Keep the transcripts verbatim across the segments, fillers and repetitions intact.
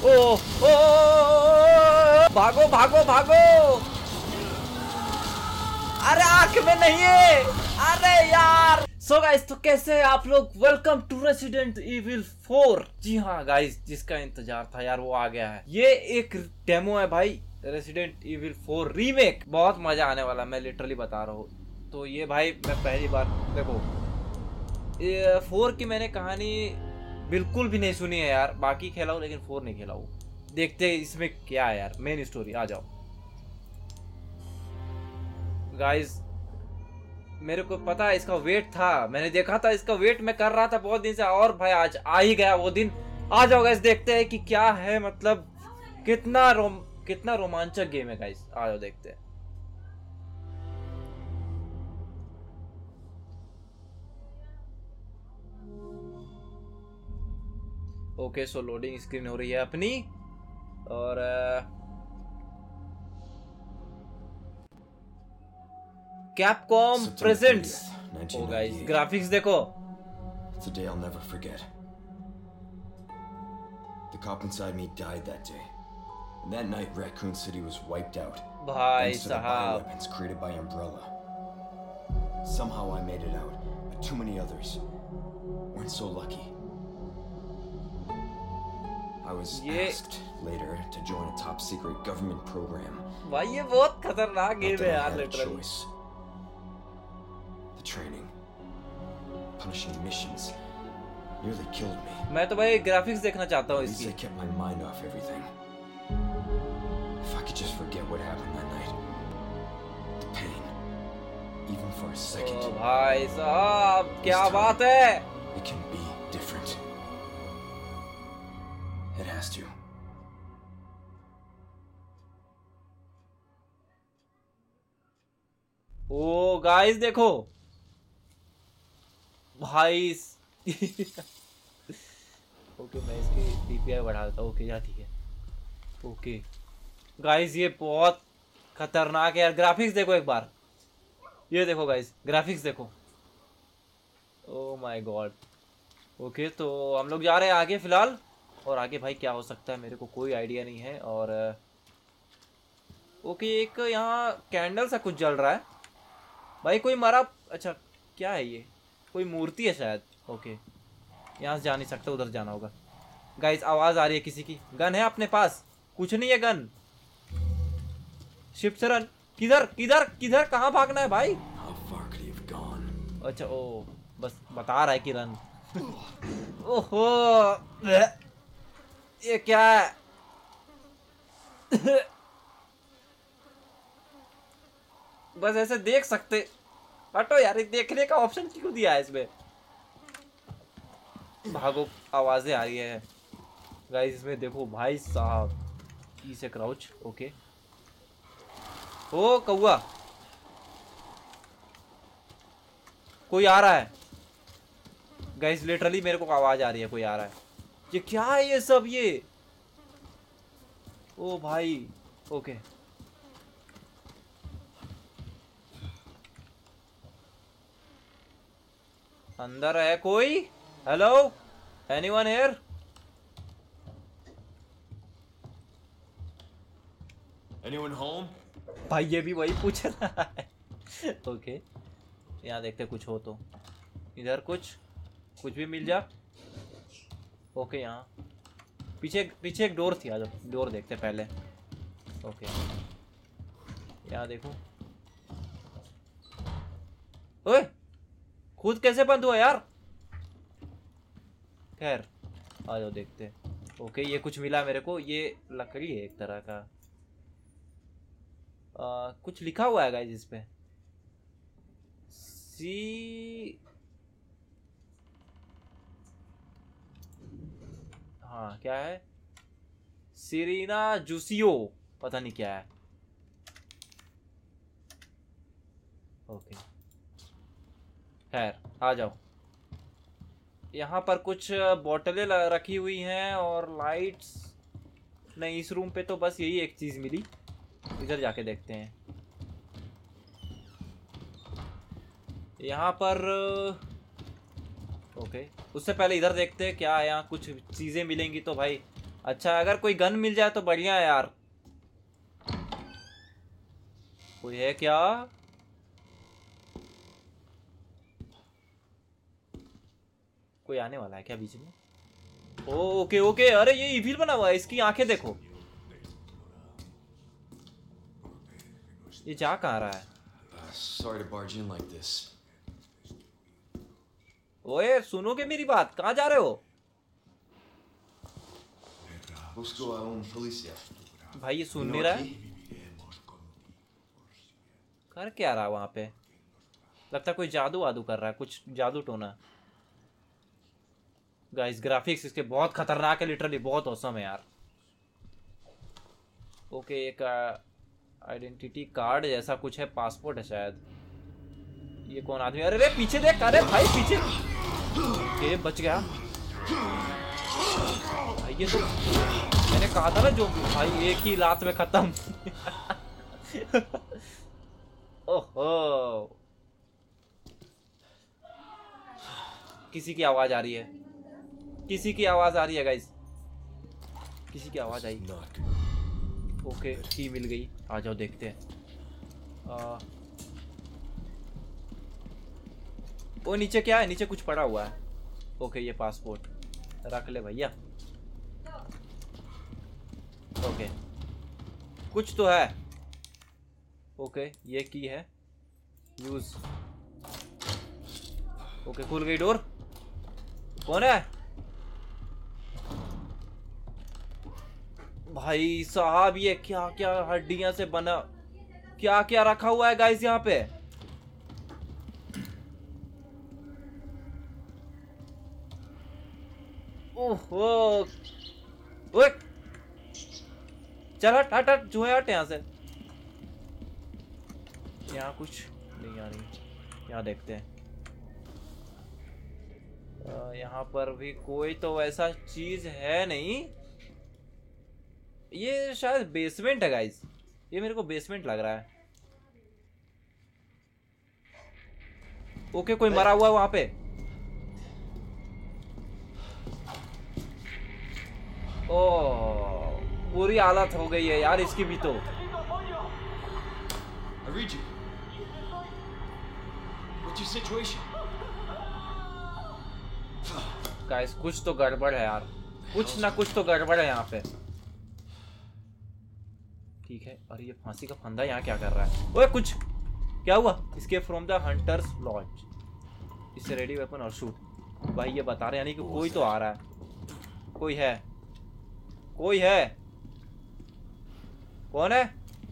ओ ओ भागो भागो भागो। अरे आंख में नहीं है, अरे यार। सो गाइस, तो कैसे हैं आप लोग? Welcome to Resident Evil four. जी हाँ गाइस, जिसका इंतजार था यार वो आ गया है। ये एक डेमो है भाई, रेसिडेंट इविल फोर रीमेक। बहुत मजा आने वाला, मैं लिटरली बता रहा हूँ। तो ये भाई मैं पहली बार देखो, ये फोर की मैंने कहानी बिल्कुल भी नहीं सुनी है यार। बाकी खेला हूँ लेकिन फोर नहीं खेला हूँ। देखते हैं इसमें क्या है यार, मेन स्टोरी। आ जाओ गाइस। मेरे को पता है इसका वेट था, मैंने देखा था इसका वेट मैं कर रहा था बहुत दिन से, और भाई आज आ ही गया वो दिन। आ जाओ गाइस, देखते हैं कि क्या है, मतलब कितना रोम कितना रोमांचक गेम है गाइस। आ जाओ देखते हैं। ओके, सो लोडिंग स्क्रीन हो रही है अपनी, और Capcom presents. Oh guys, graphics देखो। It's a day I'll never forget. The cop inside me died that day. And that night, Raccoon City was wiped out. भाई thanks to the साहब, bioweapons created by Umbrella. Somehow I made it out, but too many others weren't so lucky. I was ये asked later to join a top secret government program. भाई ये बहुत खतरनाक Not game that है I यार had a literally. choice. The training, punishing missions, nearly killed me. मैं तो भाई ग्राफिक्स देखना चाहता हूँ At least इसकी। I kept my mind off everything. If I could just forget what happened that night, the pain, even for a second. ओ भाई साहब, क्या बात है। It can be different. It has to. Oh guys देखो भाई। Okay, मैं इसकी DPI बढ़ा देता हूँ। ओके या ठीक है। ओके गाइस, ये बहुत खतरनाक है यार। ग्राफिक्स देखो एक बार, ये देखो गाइस, ग्राफिक्स देखो। Oh my God. ओके, तो हम लोग जा रहे हैं आगे फिलहाल। और आगे भाई क्या हो सकता है मेरे को कोई आइडिया नहीं है। और ओके, एक यहाँ कैंडल सा कुछ जल रहा है भाई। कोई मरा, अच्छा क्या है ये? कोई मूर्ति है शायद। ओके, यहाँ से जा नहीं सकता, उधर जाना होगा। गाइस, आवाज आ रही है किसी की। गन है अपने पास? कुछ नहीं है गन। शिफ्ट से रन। किधर किधर किधर, कहाँ भागना है भाई? How far could he have gone? अच्छा, ओ बस बता रहा है कि रन। ओहो, ये क्या है? बस ऐसे देख सकते। हटो यार, ये देखने का ऑप्शन क्यों दिया है इसमें? भागो, आवाजें आ रही है गाइस इसमें। देखो भाई साहब, ई से क्राउच। ओके, ओ कौआ, कोई आ रहा है गाइस। लिटरली मेरे को आवाज आ रही है, कोई आ रहा है। ये क्या है ये सब? ये ओ भाई। ओके, अंदर है कोई? Hello, anyone here? Anyone home? भाई ये भी वही पूछ रहा है। ओके, यहाँ देखते कुछ हो तो। इधर कुछ कुछ भी मिल जा। ओके, यहाँ पीछे पीछे एक डोर थी। आ जाओ, डोर देखते पहले। ओके, यहाँ देखो। ओए, खुद कैसे बंद हुआ यार? खैर, आ जाओ देखते। ओके, ये कुछ मिला मेरे को। ये लकड़ी है एक तरह का। आ, कुछ लिखा हुआ है गाइस इस पे। सी, हाँ क्या है? सीरीना जूसियो, पता नहीं क्या है। ओके, खैर आ जाओ। यहाँ पर कुछ बोतलें रखी हुई हैं और लाइट्स नहीं। इस रूम पे तो बस यही एक चीज मिली। इधर जाके देखते हैं। यहाँ पर ओके, उससे पहले इधर देखते हैं क्या है। यहाँ कुछ चीजें मिलेंगी तो भाई अच्छा अगर कोई गन मिल जाए तो बढ़िया है यार। कोई है क्या? कोई आने वाला है क्या बीच में? Oh, okay okay. अरे ये इविल बना हुआ है, इसकी आंखें देखो। ये जा कहाँ रहा है? Uh, sorry to barge in like this. ओए सुनोगे मेरी बात? कहाँ जा रहे हो? Busco a un policía. भाई ये सुन You नहीं know रहा a है। key? कर क्या रहा है वहां पे? लगता है कोई जादू वादू कर रहा है, कुछ जादू टोना। गाइस ग्राफिक्स इसके बहुत खतरनाक है, लिटरली बहुत औसम है यार। ओके एक आइडेंटिटी कार्ड जैसा कुछ है, पासपोर्ट है शायद। ये कौन आदमी? अरे रे पीछे देख। अरे भाई पीछे। ओके बच गया भाई। ये तो मैंने कहा था ना जो भाई एक ही लात में खत्म। ओहो किसी की आवाज आ रही है, किसी की आवाज आ रही है गाइस, किसी की आवाज आई। ओके की मिल गई, आ जाओ देखते हैं। आ, वो नीचे क्या है? नीचे कुछ पड़ा हुआ है। ओके ये पासपोर्ट रख ले भैया। ओके कुछ तो है। ओके ये की है यूज। ओके खुल गई डोर। कौन है भाई साहब? ये क्या क्या हड्डियां से बना, क्या क्या रखा हुआ है गाइस यहाँ पे? ओहो ओए चल हट हट हट जो है हट यहाँ से। यहाँ कुछ नहीं आ रही, यहाँ देखते हैं। यहाँ पर भी कोई तो वैसा चीज है नहीं। ये शायद बेसमेंट है गाइस, ये मेरे को बेसमेंट लग रहा है। ओके कोई मरा हुआ है वहां पे। ओ बुरी हालत हो गई है यार इसकी भी तो। I read you. What's your situation? Guys कुछ तो गड़बड़ है यार, कुछ ना कुछ तो गड़बड़ है यहाँ पे। ठीक है। अरे ये फांसी का फंदा यहाँ क्या कर रहा है? ओए कुछ क्या हुआ? इसके फ्रॉम द हंटर्स लॉज, इससे रेडी वेपन और शूट। भाई ये बता रहे यानी कि कोई तो आ रहा है। कोई है, कोई है। कौन है?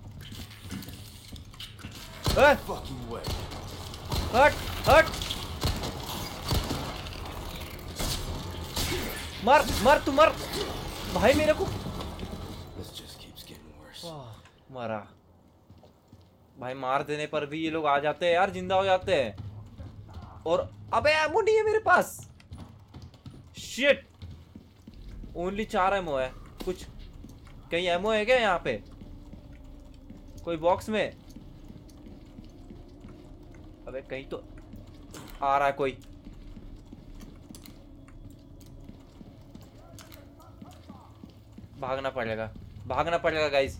Fucking way. हट हट मर मर तू मर भाई मेरे को। This just keeps getting worse. मरा भाई। मार देने पर भी ये लोग आ जाते हैं यार, जिंदा हो जाते हैं। और अबे एमो नहीं है मेरे पास। शिट ओनली चार एमो है। कुछ कहीं एमो है क्या यहाँ पे? कोई बॉक्स में? अबे कहीं तो आ रहा है कोई। भागना पड़ेगा, भागना पड़ेगा गाइस।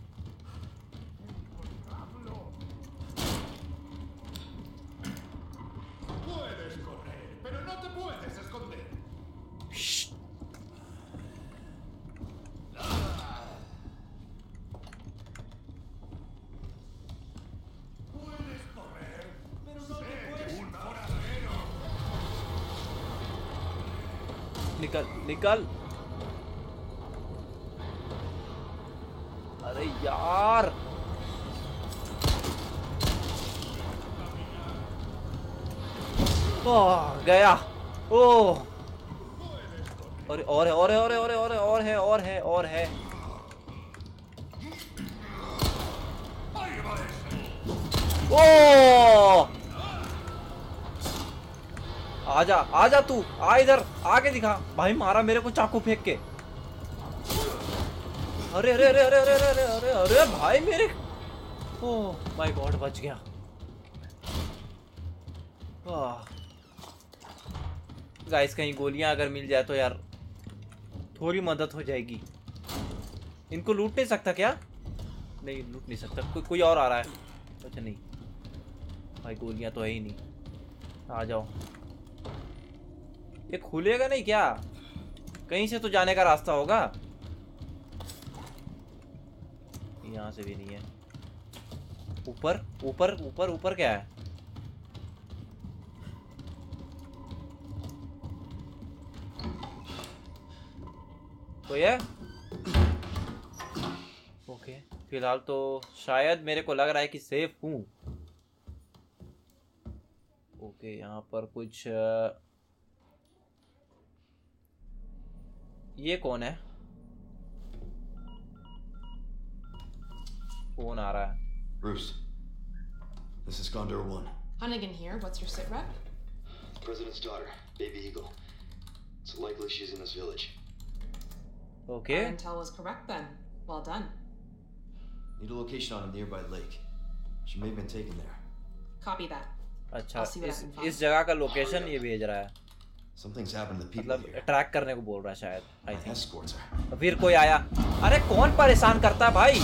निकल निकल। अरे यार ओह गया। ओह और और है और है और है और है और है और है और है और है। ओह आजा आजा तू आ इधर आके दिखा। भाई मारा मेरे को चाकू फेंक के। अरे अरे अरे अरे अरे अरे अरे अरे भाई मेरे। ओह माय गॉड बच गया। गाइस कहीं गोलियां अगर मिल जाए तो यार थोड़ी मदद हो जाएगी। इनको लूट नहीं सकता क्या? नहीं लूट नहीं सकता। को, कोई और आ रहा है। अच्छा नहीं भाई, गोलियां तो है ही नहीं। आ जाओ। ये खुलेगा नहीं क्या? कहीं से तो जाने का रास्ता होगा। यहाँ से भी नहीं है। ऊपर ऊपर ऊपर ऊपर क्या है? कोई है? ओके फिलहाल तो शायद मेरे को लग रहा है कि सेफ हूँ। ओके यहाँ पर कुछ आ... ये कौन है? फोन आ रहा है। Bruce, this is Condor One. Hunnigan here. What's your sit rep? President's daughter, Baby Eagle. It's likely she's in this village. Okay. Our intel was correct then. Well done. Need a location on a nearby lake. She may have been taken there. Copy that. अच्छा I'll see what I इस can find. इस जगह का location ये भेज रहा है। Something's happened to the people मतलब here. ट्रैक करने को बोल रहा है शायद। I My think escorts are. फिर कोई आया। अरे कौन परेशान करता है भाई?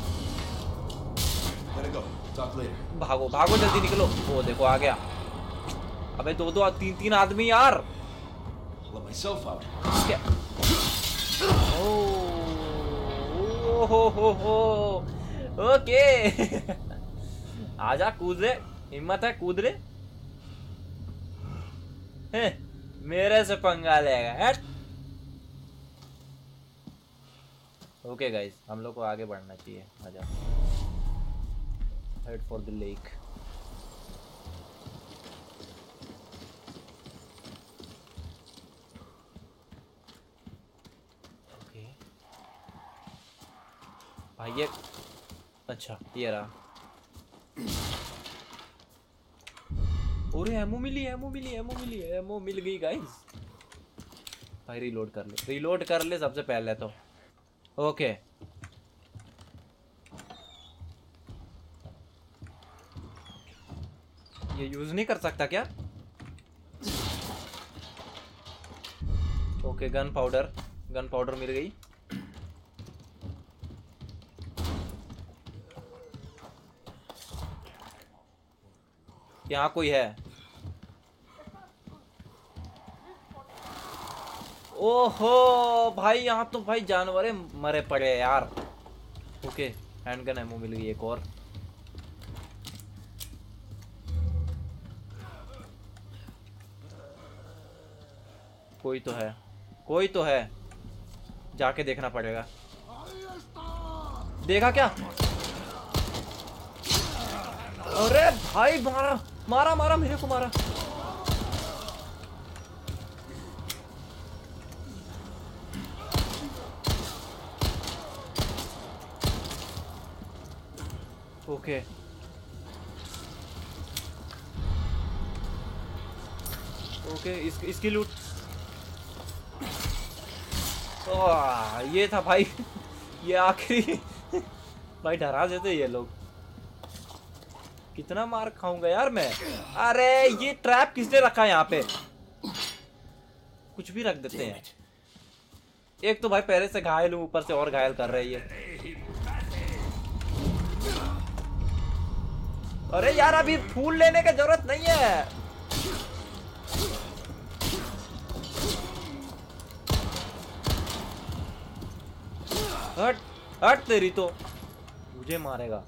Gotta go. Talk later. भागो भागो जल्दी निकलो। वो देखो आ गया। अबे दो दो तीन तीन आदमी यार। I'll let myself out. क्या? ओ हो हो हो। ओके। आजा कूद रे। हिम्मत है कूद रे। हैं, मेरे से पंगा लेगा। हट। ओके गाइस हम लोग को आगे बढ़ना चाहिए। आजा। Head for the lake. Okay भाई ये अच्छा ये रहा। अरे एमो मिली एमो मिली एमो मिली एमो मिल गई गाइस। भाई रीलोड कर ले रीलोड कर ले सबसे पहले तो। ओके ये यूज नहीं कर सकता क्या? Okay gun powder gun powder मिल गई। यहाँ कोई है? ओहो भाई यहाँ तो भाई जानवर मरे पड़े यार। ओके हैंडगन एमो मिल गई एक और। कोई तो है कोई तो है। जाके देखना पड़ेगा। देखा क्या? अरे भाई मारा मारा मारा मेरे को मारा। ओके ओके इस, इसकी लूट। ओह ये था भाई। ये आखिरी भाई डरा देते ये लोग। कितना मार खाऊंगा यार मैं। अरे ये ट्रैप किसने रखा है यहाँ पे? कुछ भी रख देते हैं। एक तो भाई पहले से घायल हूँ ऊपर से और घायल कर रही है। अरे यार अभी फूल लेने की जरूरत नहीं है। हट हट तेरी तो मुझे मारेगा।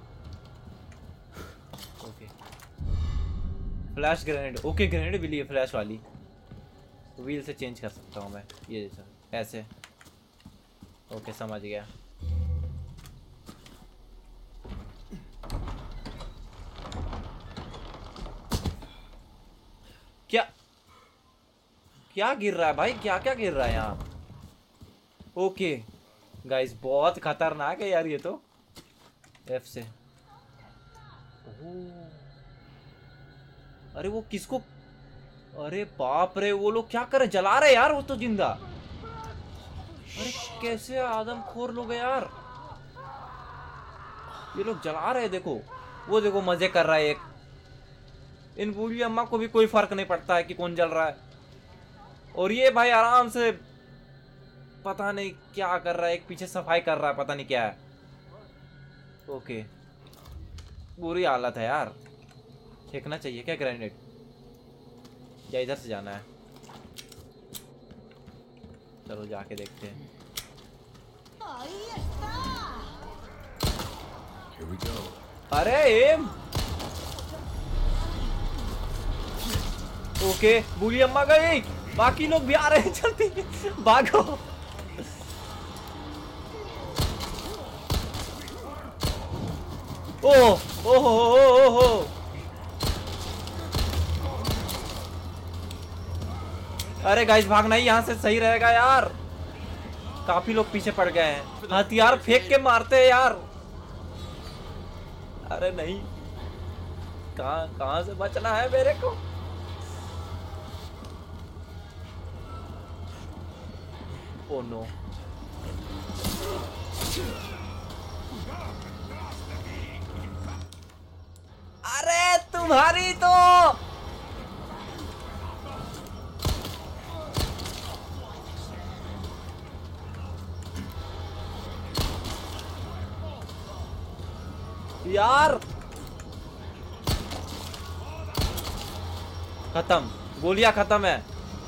Okay flash grenade. Okay grenade भी लिए फ्लैश वाली। व्हील से चेंज कर सकता हूँ मैं ये जैसा ऐसे। ओके समझ गया। क्या क्या गिर रहा है भाई? क्या क्या गिर रहा है यहाँ? ओके गाइस बहुत खतरनाक है यार ये तो। एफ से। ओह अरे वो किसको? अरे बाप रे वो लोग क्या कर रहे? जला रहे यार वो तो जिंदा। अरे कैसे आदमखोर लोग हैं यार। ये लोग जला रहे देखो। वो देखो मजे कर रहा है एक। इन बूढ़ी अम्मा को भी कोई फर्क नहीं पड़ता है कि कौन जल रहा है। और ये भाई आराम से पता नहीं क्या कर रहा है, एक पीछे सफाई कर रहा है, पता नहीं क्या है। ओके, बुरी हालत है यार। फेंकना चाहिए क्या ग्रेनेड, या इधर से जाना है? चलो जाके देखते हैं। Here we go. अरे एम। ओके, बूढ़ी अम्मा गई, बाकी लोग भी आ रहे हैं, जल्दी भागो। ओह ओह ओह ओह, अरे गाइस भागना ही यहाँ से सही रहेगा यार, काफी लोग पीछे पड़ गए हैं। हथियार फेंक के मारते हैं यार। अरे नहीं, कहाँ कहाँ से बचना है मेरे को? ओह नो, अरे तुम्हारी तो यार, खत्म, गोलियां खत्म है।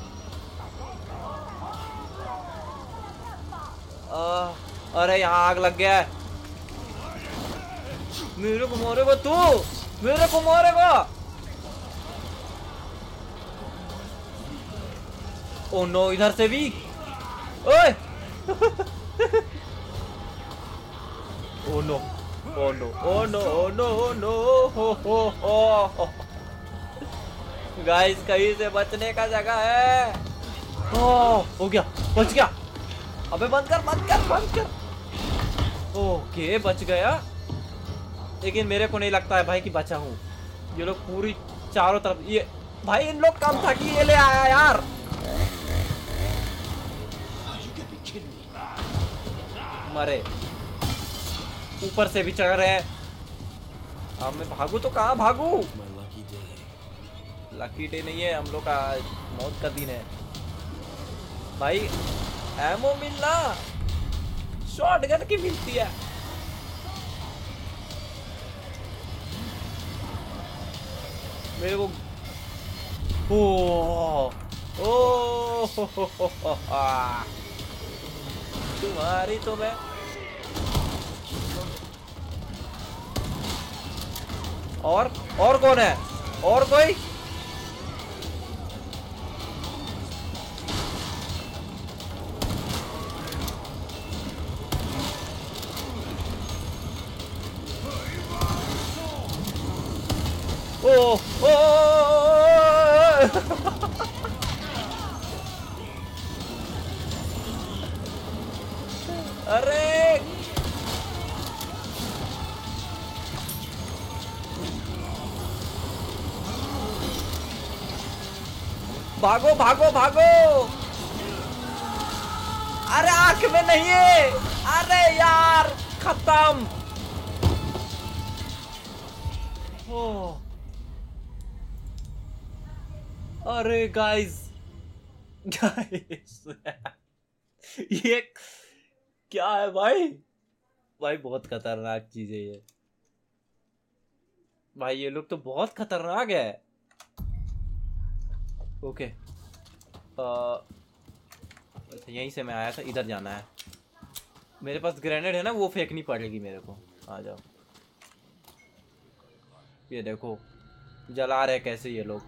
आ, अरे यहाँ आग लग गया है, मेरे को मारेगा तू, मेरे को मारेगा। ओ नो, इधर से भी, ओए oh no oh no oh no oh no oh no, हो हो हो, गाइस कहीं से बचने का जगह है। ओ हो गया, बच गया। अबे बंद कर बंद कर बंद कर। ओके बच गया, लेकिन मेरे को नहीं लगता है भाई कि बचा हूँ। ये लोग पूरी चारों तरफ, ये भाई इन लोग कम था कि ये ले आया यार। मरे, ऊपर से भी चढ़ रहे हैं। अब मैं भागू तो कहाँ भागू? लकी डे नहीं है हम लोग का, मौत का दिन है भाई। एमो मिलना, शॉटगन की मिलती है। मेरे को ओ ओ हो हो हो हो, तुम्हारी तो मैं और और कौन है? और कोई? ओ ओ अरे भागो भागो भागो। अरे आंख में नहीं है, अरे यार खत्म। ओ अरे गाइस गाइस ये क्या है भाई? भाई बहुत खतरनाक चीज है ये भाई, ये लोग तो बहुत खतरनाक है। ओके अच्छा यहीं से मैं आया था, इधर जाना है। मेरे पास ग्रेनेड है ना, वो फेंकनी पड़ेगी मेरे को। आ जाओ, ये देखो जला रहे कैसे ये लोग।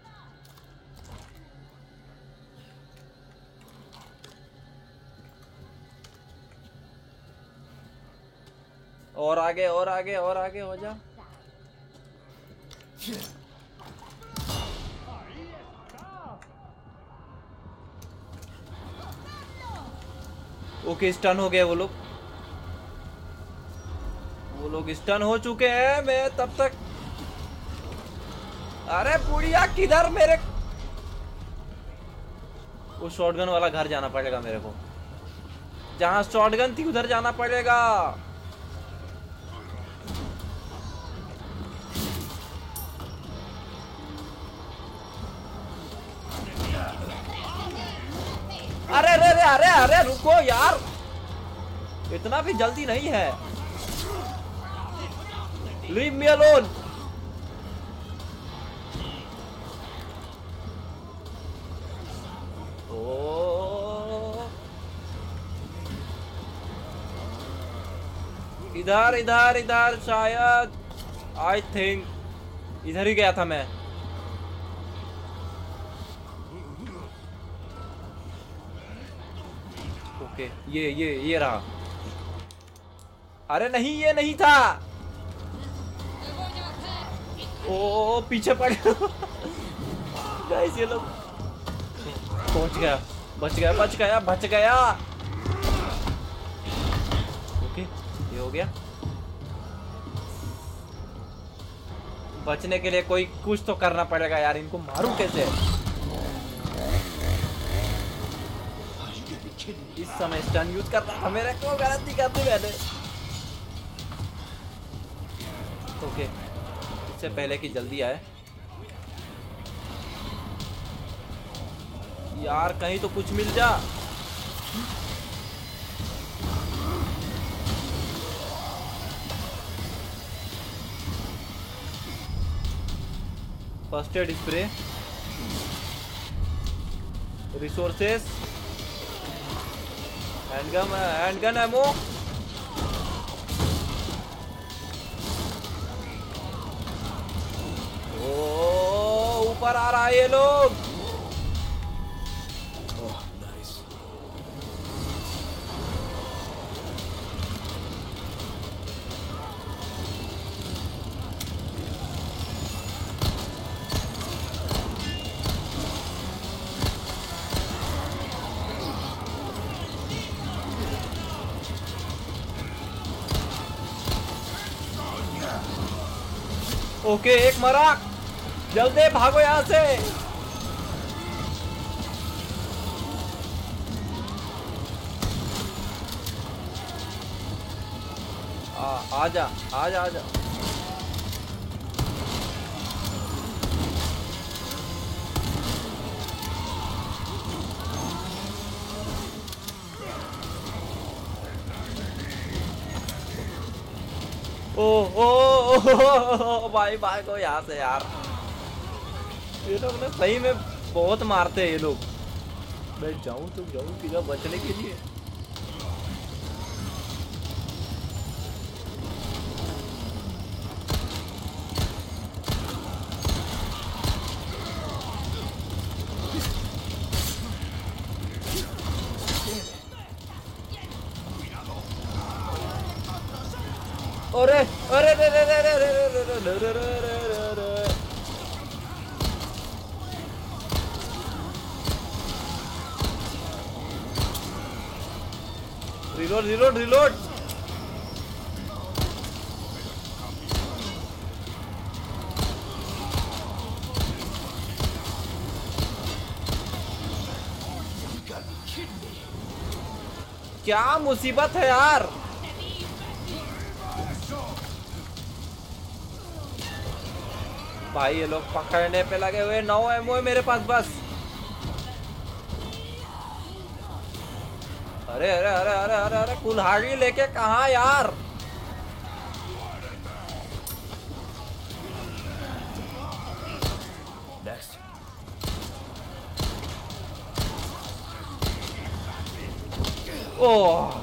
और आगे और आगे और आगे हो जा। ओके स्टन हो गए वो लोग, वो लोग स्टन हो चुके हैं। मैं तब तक, अरे पुड़िया किधर? मेरे वो शॉटगन वाला घर जाना पड़ेगा मेरे को, जहां शॉटगन थी उधर जाना पड़ेगा। अरे रे रे अरे अरे रुको यार, इतना भी जल्दी नहीं है। Leave me alone. इधर इधर इधर शायद, आई थिंक इधर ही गया था मैं। ओके ये ये ये रहा। अरे नहीं ये नहीं था। ओ पीछे पड़ गया। गाइस ये लोग पहुंच गया, बच गया बच गया बच गया। ओके ये हो गया। बचने के लिए कोई कुछ तो करना पड़ेगा यार। इनको मारूं कैसे? इस समय स्टन यूज करना था मेरे को, गलती कर दी मैंने। ओके इससे पहले कि जल्दी आए यार, कहीं तो कुछ मिल जा। First aid spray, resources, handgun handgun ammo. ओ ऊपर आ रहा है ये लोग। ओके एक मरा, जल्दी भागो यहाँ से। आ आजा आजा आजा। ओ ओ, ओ, ओ, ओ भाई भाई को यहाँ से यार। ये लोग ना सही में बहुत मारते हैं ये लोग। मैं जाऊं तो जाऊं किधर बचने के लिए? अरे अरे रे रे रे रे रे रे रे रे रे रे। Reload reload reload. क्या मुसीबत है यार। भाई ये लोग पकड़ने पे लगे हुए। नौ एमओ है मेरे पास बस। अरे अरे अरे अरे अरे अरे कुल्हाड़ी लेके कहाँ यार? Next. ओह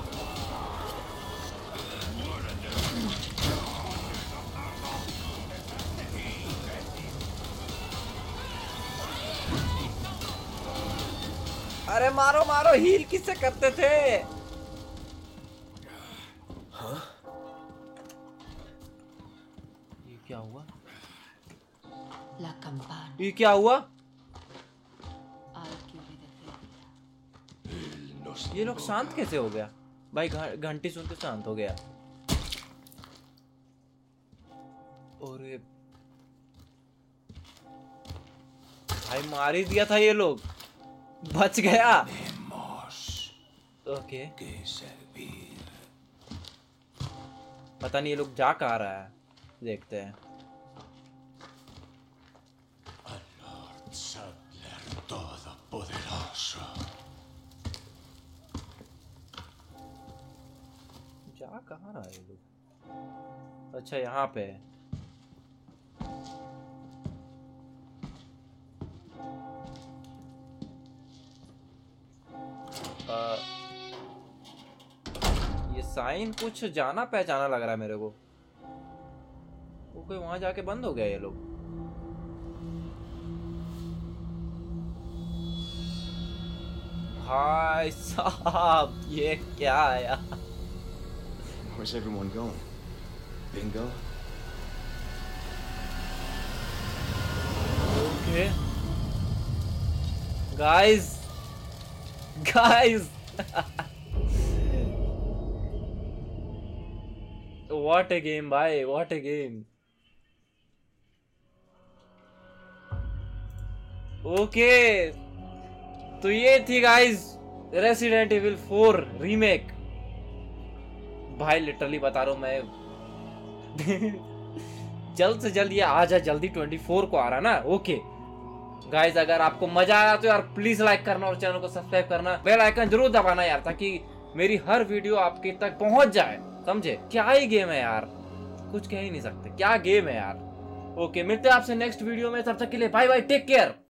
अरे मारो मारो, हील किससे करते थे? Huh? ये क्या हुआ? La campana. ये क्या हुआ? I'll give you the thing. ये लोग शांत कैसे हो गया? भाई घंटी सुनते शांत हो गया। और भाई मार ही दिया था ये लोग। बच गया। ओके पता नहीं ये लोग जा कहाँ रहा है, देखते हैं। आ कहाँ रहा है ये लोग? अच्छा यहाँ पे है। आ, ये साइन कुछ जाना पहचाना लग रहा है मेरे को। वो कोई वहां जाके बंद हो गया ये लोग। भाई साहब ये क्या है यार? Where's everyone going? Bingo? Okay. Guys. Guys. What a game, bhai. What a game. Okay. तो ये थी guys Resident Evil four remake. भाई लिटरली बता रहा हूं मैं जल्द से जल्द ये आ जा, जल्दी चौबीस को आ रहा ना। ओके गाइस, अगर आपको मजा आया तो यार प्लीज लाइक करना और चैनल को सब्सक्राइब करना, बेल आइकन जरूर दबाना यार, ताकि मेरी हर वीडियो आपके तक पहुंच जाए। समझे? क्या ही गेम है यार, कुछ कह ही नहीं सकते, क्या गेम है यार। ओके मिलते हैं आपसे नेक्स्ट वीडियो में, तब तक के लिए बाय बाय, टेक केयर।